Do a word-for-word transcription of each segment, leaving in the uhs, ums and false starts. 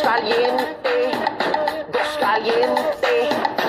caliente, dos caliente,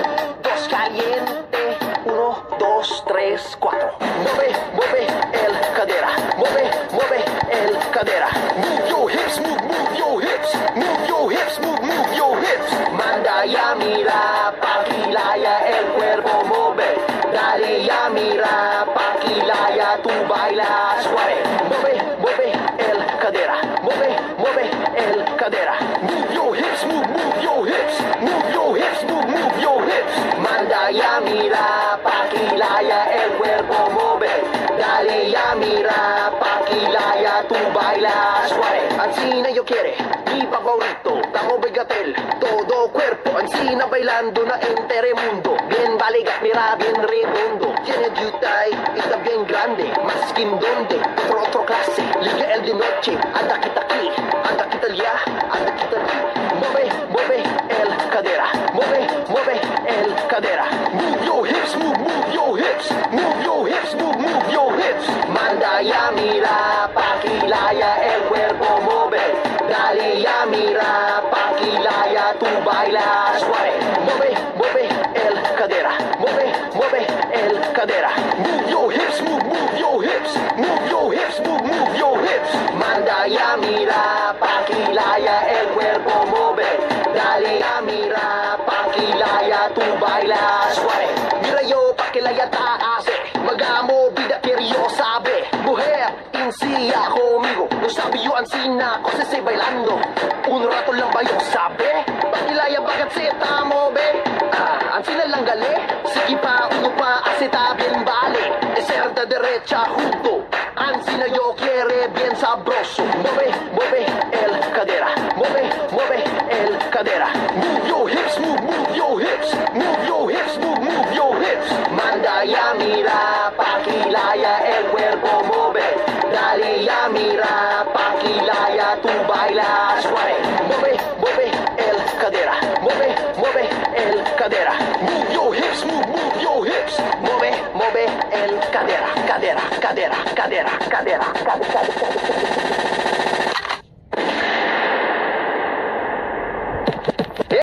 dos caliente. Uno, dos, tres, cuatro. Mueve, mueve el cadera. Mueve, mueve el cadera. Move your hips, move, move your hips. Move your hips, move, move your hips. Manda ya mira, paquilaya el cuerpo mueve. Dale ya mira, paquilaya tú bailas suave. Mueve, mueve el cadera. Mueve, mueve el cadera. Move your hips, move, move your hips. Move your hips, move, move your hips. Manda ya mira, paquilaya el cuerpo mueve. Dale ya mira, paquilaya tú bailas suave. Ansina yo quiere, mi favorito, Tamo Begatel, todo cuerpo. Ansina bailando na entere mundo. Bien baligat, mira bien redondo. Tiene yutay, está bien grande. Más que donde, otro otro clase. Liga el de noche, anda kita aquí, anda kita ya, anda kita aquí. Mueve, mueve el cadera. Mueve, mueve el cadera. Move your hips, move, move your hips. Move your hips, move, move your hips. Manda ya mira, paquilaya el cuerpo mueve. Dale ya mira, paquilaya tú bailas suave. Mueve, mueve el cadera. Mueve, mueve el cadera. Move your hips, move, move your hips. Move your hips, move, move your hips. Manda ya mira, paquilaya el cuerpo mueve. Dale ya mira, paquilaya tú bailas suave. Mira yo, paquilaya taase. Magamo, vida querido sabe. Mujer, insía conmigo. No sabe yo ansina, cosas se bailando. Un rato lang ba yo sabe? Pakilaya bakit se tamo be? Ah, ansina lang gali. Sige pa, uno pa, aseta bien vale. Ser de derecha junto. Ansina yo quiere bien sabroso. Mueve, mueve el cadera. Mueve, mueve el cadera. Move your hips, move, move your hips. Move your hips, move, move your hips. Manda ya mira, paquilaya el cuerpo mueve. Dale ya mira, paquilaya tú bailas suave. Mueve, mueve el cadera. Mueve, mueve el cadera. Move your hips, move, move your hips. Mueve, mueve el cadera, cadera, cadera, cadera, cadera, cadera, cadera.